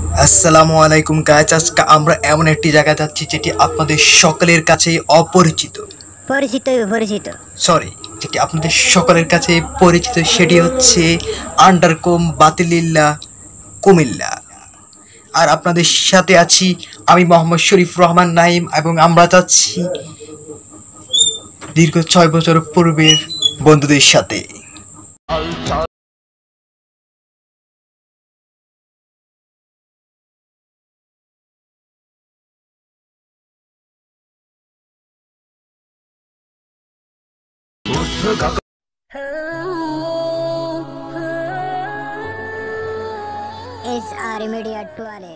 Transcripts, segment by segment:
আসসালামু আলাইকুম গাইস, আজকে আমরা এমন একটি জায়গায় যাচ্ছি যেটি আপনাদের সকলের কাছেই অপরিচিত। যেটি আপনাদের সকলের কাছে পরিচিত, সেটি হচ্ছে আন্ডারকোম বাতিলিল্লা কুমিল্লা। আর আপনাদের সাথে আছি আমি মোহাম্মদ শরীফ রহমান নাইম, এবং আমরা যাচ্ছি দীর্ঘ 6 বছর পূর্বের বন্ধুদের সাথে। SR Media Toilet.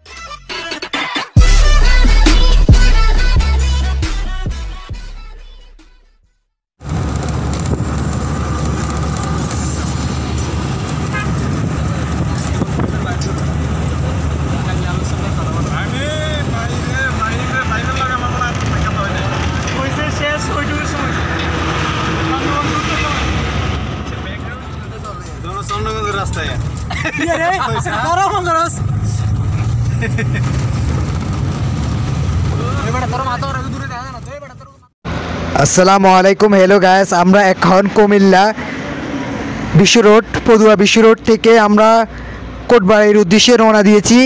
আসসালামু আলাইকুম, হ্যালো গাইস। আমরা এখন কুমিল্লা বিশ্ব রোড, পদুয়া বিশ্ব রোড থেকে আমরা কোটবাড়ির উদ্দেশ্যে রওনা দিয়েছি।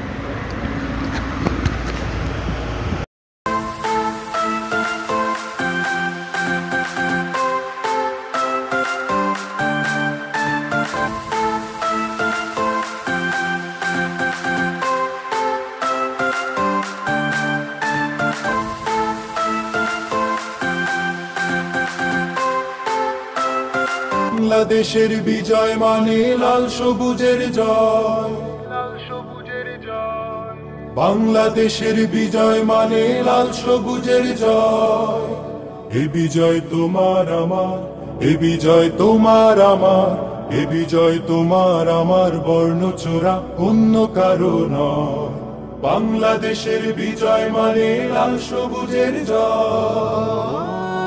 বাংলাদেশের বিজয় মানে লাল সবুজের জয়। বাংলাদেশের বিজয় মানে লাল সবুজের জয়। এ বিজয় তোমার আমার, এ বিজয় তোমার আমার, এ বিজয় তোমার আমার, বর্ণচোরা অন্য কারো নয়। বাংলাদেশের বিজয় মানে লাল সবুজের জয়।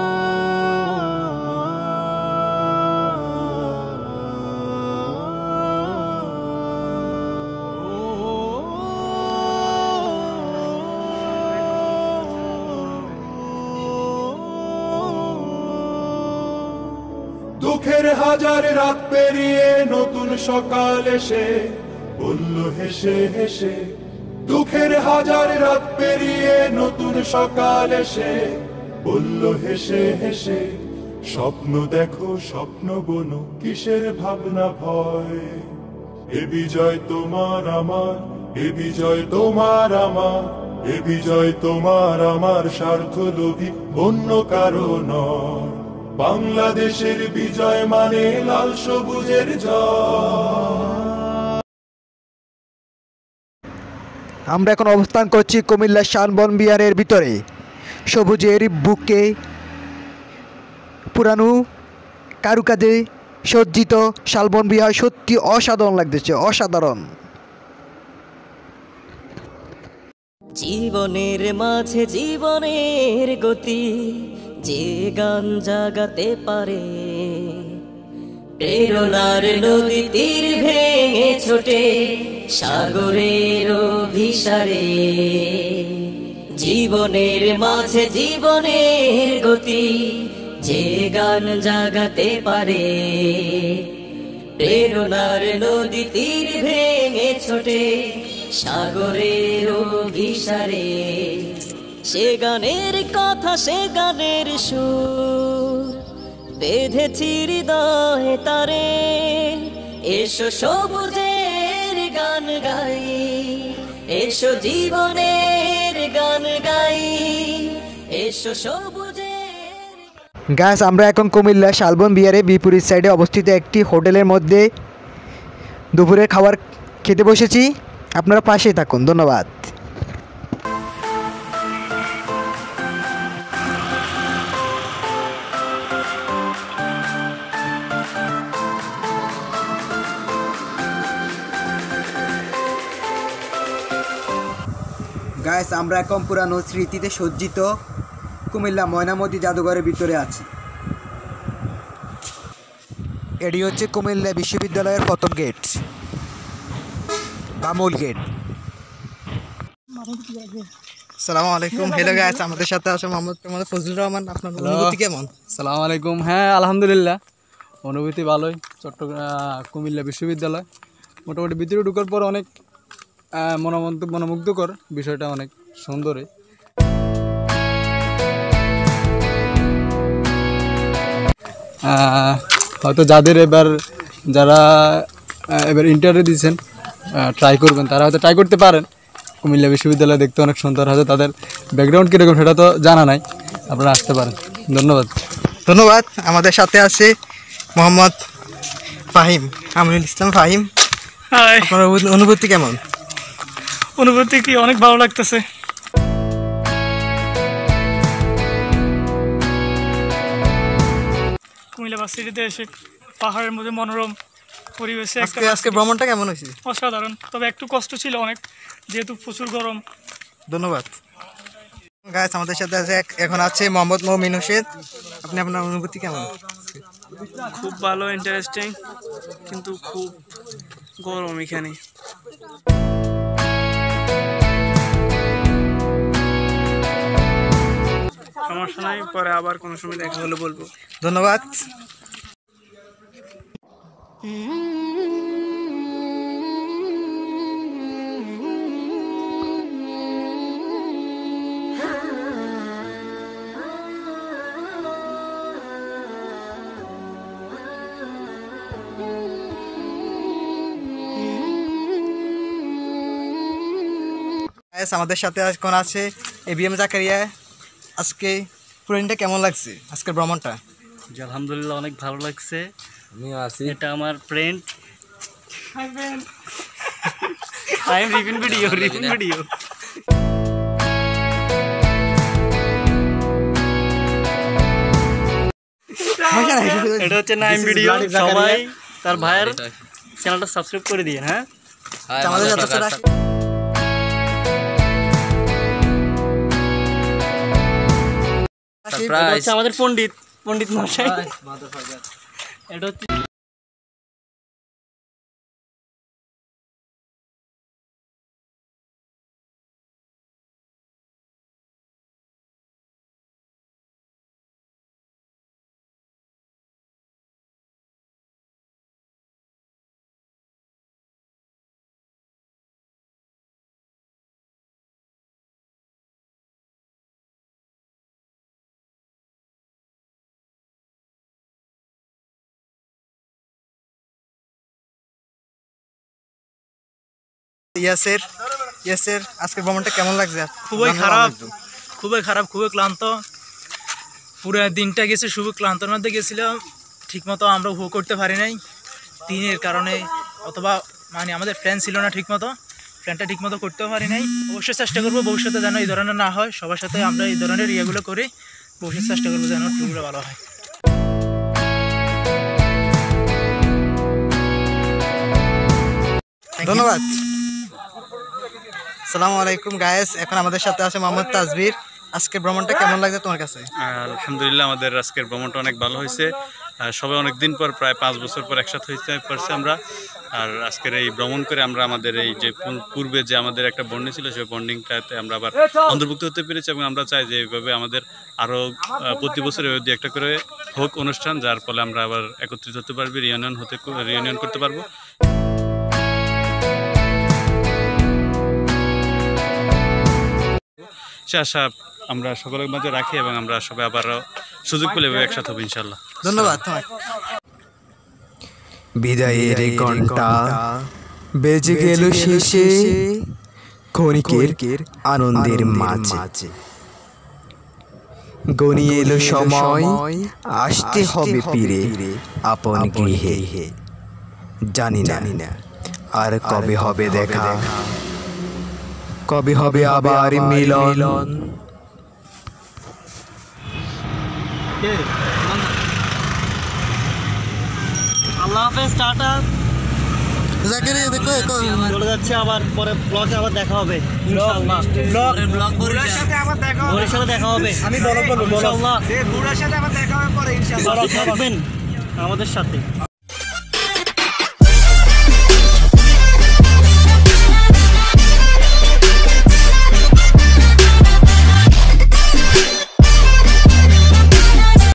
দুঃখের হাজার রাত পেরিয়ে নতুন সকাল এসে বলল হেসে হেসে। দুঃখের হাজার রাত পেরিয়ে নতুন সকাল এসে বলল হেসে হেসে। স্বপ্ন দেখো, স্বপ্ন বোনো, কিসের ভাবনা ভয়। এ বিজয় তোমার আমার, এ বিজয় তোমার আমার, এ বিজয় তোমার আমার, স্বার্থ লোভী অন্য কারো নয়। বাংলাদেশের বিজয় মানে লাল সবুজের জয়। আমরা এখন অবস্থান করছি কুমিল্লা শানবন বিহারের ভিতরে, সবুজের বুকে পুরানো কারুকাজে সজ্জিত শালবন বিহার সত্যি অসাধারণ লাগতেছে, অসাধারণ। জীবনের মাঝে জীবনের গতি, যে গান জাগাতে পারে, প্রেরণার নদী তীর ভেঙে ছোটে সাগরের অভিসারে। জীবনের মাঝে জীবনের গতি, যে গান জাগাতে পারে, প্রেরণার নদী তীর ভেঙে ছোটে সাগরের অভিসারে। সে গানের কথা, সে গানের সুর বেঁধেছি হৃদয়ে তারে। এসো সবুজের গান গাই, এসো জীবনের গান গাই, এসো সবুজের। গাইস, আমরা এখন কুমিল্লা শালবন বিহারে বিপরীত সাইডে অবস্থিত একটি হোটেলের মধ্যে দুপুরের খাবার খেতে বসেছি। আপনারা পাশে থাকুন, ধন্যবাদ। গাইস, আমরা এখন পুরানো স্মৃতিতে সজ্জিত কুমিল্লা ময়নামতি জাদুঘরের ভিতরে আছি। এটি হচ্ছে কুমিল্লা বিশ্ববিদ্যালয়ের প্রথম গেট। বামুল গেট। আসসালামু আলাইকুম। হ্যালো গাইস, আমাদের সাথে আছে মোহাম্মদ ফজলুর রহমান। আপনার অনুভূতি কেমন? আসসালামু আলাইকুম। হ্যাঁ, আলহামদুলিল্লাহ, অনুভূতি ভালোই। কুমিল্লা বিশ্ববিদ্যালয় মোটামুটি ভিতরে ঢোকার পর অনেক মনোমুগ্ধকর, বিষয়টা অনেক সুন্দরই। হয়তো যারা এবার ইন্টারভিউ দিয়েছেন, ট্রাই করবেন, তারা হয়তো ট্রাই করতে পারেন। কুমিল্লা বিশ্ববিদ্যালয় দেখতে অনেক সুন্দর, হয়তো তাদের ব্যাকগ্রাউন্ড কীরকম সেটা তো জানা নাই, আপনারা আসতে পারেন। ধন্যবাদ। ধন্যবাদ। আমাদের সাথে আছে মোহাম্মদ ফাহিম, আমিনুল ইসলাম ফাহিম। আপনার অনুভূতি কেমন? অনুভূতি কি অনেক ভালো লাগতেছে। কুমিল্লা ভার্সিটিতে এসে পাহাড়ের মধ্যে মনোরম পরিবেশে আজকে ভ্রমণটা কেমন হয়েছে? অসাধারণ, তবে একটু কষ্ট ছিল অনেক, যেহেতু প্রচুর গরম। ধন্যবাদ। গাইস, আমাদের সাথে আছে এখন আছে মোহাম্মদ মমিন হোসেন। আপনি আপনার অনুভূতি কেমন? খুব ভালো, ইন্টারেস্টিং, কিন্তু খুব গরম এখানে। সমস্যা নাই, পরে আবার কোনো সময় দেখা হলে বলবো। ধন্যবাদ। আমাদের সাথে এখন আছে এবিএম জাকারিয়া। আজকে পুরোটা কেমন লাগছে, আজকের ভ্রমণটা? আলহামদুলিল্লাহ, অনেক ভালো লাগছে। আমিও আছি। এটা আমার friend. I am review video. এটা হচ্ছে নাইম ভিডিও। সবাই তার ভাইয়ের চ্যানেলটা সাবস্ক্রাইব করে দিন। হ্যাঁ, আমাদের সাথে আমাদের পণ্ডিত মশাই। এটা হচ্ছে ইয়াসের আজকে ভ্রমণটা কেমন লাগছে? খুবই খারাপ, খুবই ক্লান্ত। পুরো দিনটা গেছে খুবই ক্লান্তর মধ্যে গেছিলাম। ঠিকমতো আমরা উপভোগ করতে পারি নাই দিনের কারণে, অথবা মানে আমাদের প্ল্যান ছিল না, প্ল্যানটা ঠিকমতো করতেও পারি নাই। অবশ্যই চেষ্টা করবো ভবিষ্যতে যেন এই ধরনের না হয়। সবার সাথে আমরা এই ধরনের ইয়েগুলো করি, ভবিষ্যতে চেষ্টা করবো যেন ট্যুরগুলো ভালো হয়। ধন্যবাদ। আসসালামু আলাইকুম গায়েস, এখন আমাদের সাথে আছে মোহাম্মদ তাজবির। আজকের ভ্রমণটা কেমন লাগছে তোমার কাছে? আলহামদুলিল্লাহ, আমাদের আজকের ভ্রমণটা অনেক ভালো হয়েছে। সবাই অনেক দিন পর, প্রায় 5 বছর পর একসাথে হইতে পারছি আমরা। আর আজকের এই ভ্রমণ করে আমরা আমাদের এই যে পূর্বে যে আমাদের একটা বন্ডিং ছিল, সেই বন্ডিংটাতে আমরা আবার অন্তর্ভুক্ত হতে পেরেছি। এবং আমরা চাই যে এইভাবে আমাদের আরও প্রতি বছর এভাবে একটা করে হোক অনুষ্ঠান, যার ফলে আমরা আবার একত্রিত হতে পারবি, রিউনিয়ন করতে পারবো। সে আশা আমরা সকলের মাঝে রাখি এবং আমরা সবাই আবার সুযোগ পেলে একসাথে হবো ইনশাল্লাহ। ধন্যবাদ। বিদায়ের ঘন্টা বেজে গেল শেষে, ক্ষণিকের আনন্দের মাঝে গনিয়ে এলো সময়, আসতে হবে ফিরে আপন গৃহে। জানি না আর কবে হবে দেখা, কবে হবে আবার মিলন। আল্লাহ হাফেজ, টাটা। চলে যাচ্ছে, আবার পরে ব্লগে আবার দেখা হবে ইনশাআল্লাহ। বুড়ার সাথে আবার দেখা হবে। আমি বলবো ইনশাআল্লাহ, বুড়ার সাথে আবার দেখা হবে পরে ইনশাআল্লাহ। থাকবেন আমাদের সাথে।